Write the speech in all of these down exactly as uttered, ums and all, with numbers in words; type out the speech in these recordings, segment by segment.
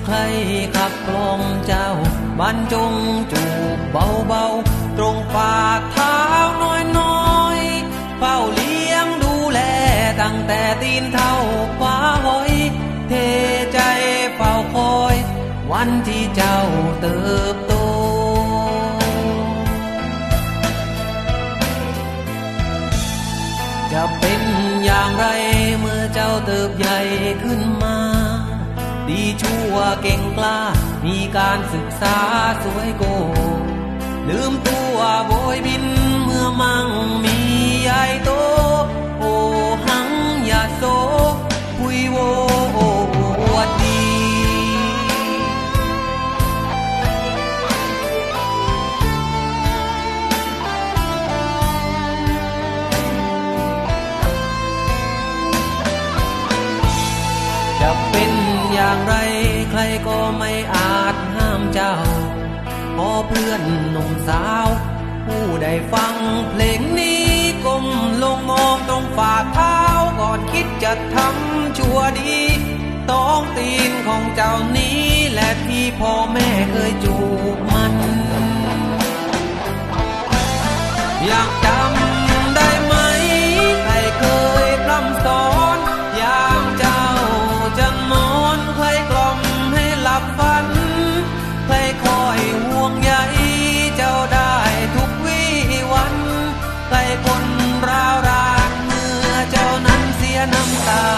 ใครขับกล่อมเจ้าบรรจงจูบเบาๆตรงฝ่าเท้าน้อยๆเฝ้าเลี้ยงดูแลตั้งแต่ตีนเท่าฟ้าหอยเทใจเฝ้าคอยวันที่เจ้าเติบโตจะเป็นอย่างไรเมื่อเจ้าเติบใหญ่ขึ้นมาดีชั่วเก่งกล้ามีการศึกษาสวยโกลืมตัวโบยบินเมื่อมั่งมีใหญ่โตโอหังยาโสคุยโวอวดดีจะเป็นอย่างไรใครก็ไม่อาจห้ามเจ้าพอเพื่อนหนุ่มสาวผู้ได้ฟังเพลงนี้ก้มลงมองตรงฝ่าเท้าก่อนคิดจะทำชั่วดีต้องตีนของเจ้านี้และที่พ่อแม่เคยจูบมันอยากจำได้ไหมใครเคยพร่ำสอนยามเจ้าจะนอนใครกล่อมให้หลับฝันใครคอยห่วงใยเจ้าได้ทุกวี่วันใครคนร้าวรานเมื่อเจ้านั้นเสียน้ำตา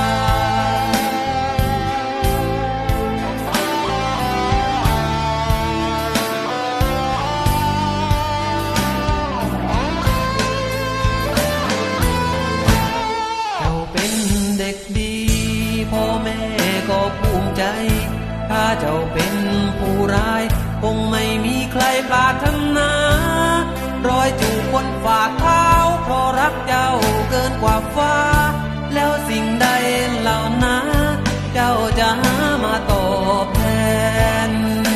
เจ้าเป็นเด็กดีพ่อแม่ก็ภูมิใจถ้าเจ้าเป็นผู้ร้ายคงไม่มีใครปรารถนารอยจูบบนฝ่าเท้าเพราะรักเจ้าเกินกว่าฟ้าแล้วสิ่งใดเหล่านั้นเจ้าจะหามาตอบแทน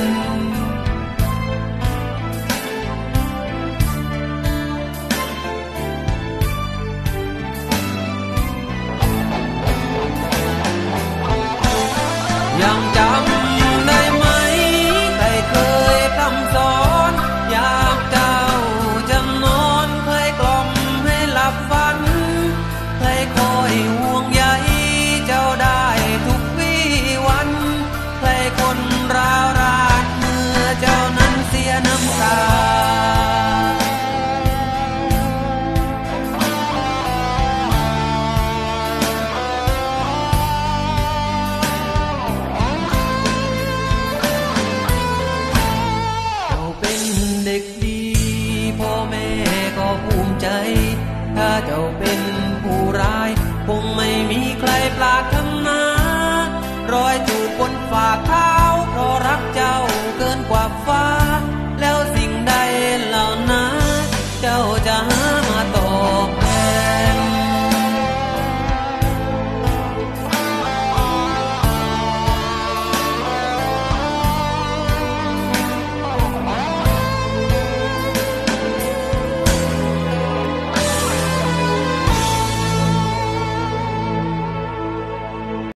ยังจำได้ไหมใครเคยพร่ำสอนอยากเจ้าจะนอนเคยกล่อมให้หลับฝันเคยคอยห่วงใยเจ้าได้ทุกวี่วันเคยคนร้าวรานเมื่อเจ้านั้นเสียน้ำตาภูมิใจถ้าเจ้าเป็นผู้ร้ายคงไม่มีใครปรารถนารอยจูบบนฝ่าเท้าเพราะรักเจ้าเกินกว่าฟ้าแล้วสิ่งใดเหล่านั้นเจ้าจะหา